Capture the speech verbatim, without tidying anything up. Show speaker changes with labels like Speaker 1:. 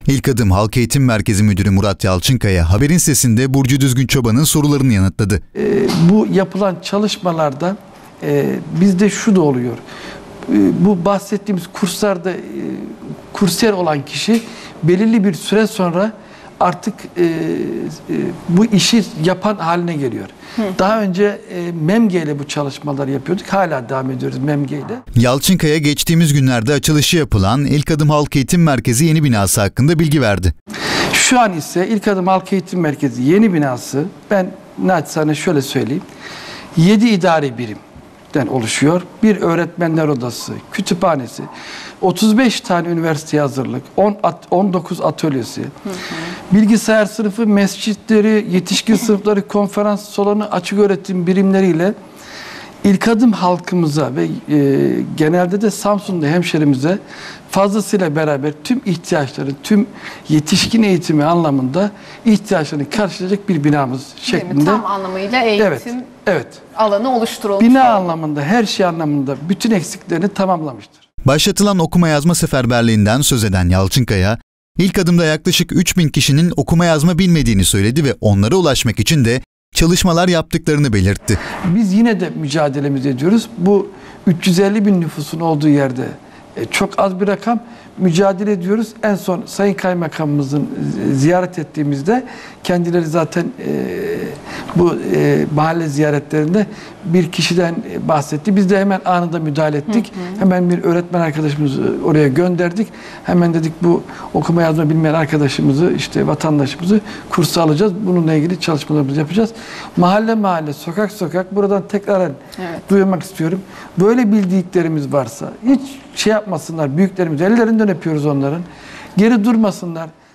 Speaker 1: İlk Adım Halk Eğitim Merkezi Müdürü Murat Yalçınkaya, Haberin Sesi'nde Burcu Düzgün Çoban'ın sorularını yanıtladı.
Speaker 2: E, bu yapılan çalışmalarda e, bizde şu da oluyor. E, bu bahsettiğimiz kurslarda e, kursiyer olan kişi belirli bir süre sonra artık e, e, bu işi yapan haline geliyor. Hı. Daha önce e, MEMGE ile bu çalışmaları yapıyorduk. Hala devam ediyoruz MEMGE ile.
Speaker 1: Yalçınkaya geçtiğimiz günlerde açılışı yapılan İlk Adım Halk Eğitim Merkezi yeni binası hakkında bilgi verdi.
Speaker 2: Şu an ise İlk Adım Halk Eğitim Merkezi yeni binası, ben naçizane şöyle söyleyeyim, yedi idari birimden oluşuyor. Bir öğretmenler odası, kütüphanesi, otuz beş tane üniversiteye hazırlık, on dokuz atölyesi, hı hı. bilgisayar sınıfı, mescitleri, yetişkin sınıfları, konferans salonu, açık öğretim birimleriyle İlk Adım halkımıza ve e, genelde de Samsun'da hemşerimize fazlasıyla beraber tüm ihtiyaçları, tüm yetişkin eğitimi anlamında ihtiyaçlarını karşılayacak bir binamız şeklinde.
Speaker 3: Tam anlamıyla eğitim
Speaker 2: evet, evet.
Speaker 3: alanı oluşturulmuş.
Speaker 2: Bina anlamında, her şey anlamında bütün eksiklerini tamamlamıştır.
Speaker 1: Başlatılan okuma yazma seferberliğinden söz eden Yalçınkaya, ilk adımda yaklaşık üç bin kişinin okuma yazma bilmediğini söyledi ve onlara ulaşmak için de çalışmalar yaptıklarını belirtti.
Speaker 2: Biz yine de mücadelemizi ediyoruz. Bu üç yüz elli bin nüfusun olduğu yerde çok az bir rakam, mücadele ediyoruz. En son Sayın Kaymakamımızın ziyaret ettiğimizde kendileri zaten e, bu e, mahalle ziyaretlerinde bir kişiden bahsetti. Biz de hemen anında müdahale ettik. Hı hı. Hemen bir öğretmen arkadaşımızı oraya gönderdik. Hemen dedik bu okuma yazma bilmeyen arkadaşımızı, işte vatandaşımızı kursa alacağız. Bununla ilgili çalışmalarımızı yapacağız. Mahalle mahalle, sokak sokak buradan tekrar evet. duyurmak istiyorum. Böyle bildiklerimiz varsa hiç şey yapmasınlar, büyüklerimiz ellerinden öpüyoruz onların. Geri durmasınlar.